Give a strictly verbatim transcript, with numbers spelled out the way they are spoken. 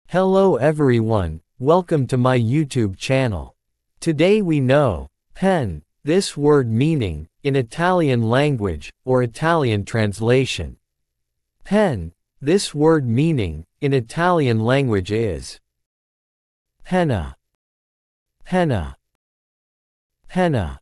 Hello everyone, welcome to my YouTube channel. Today we know pen, this word meaning, in Italian language, or Italian translation. Pen, this word meaning, in Italian language is penna, penna, penna.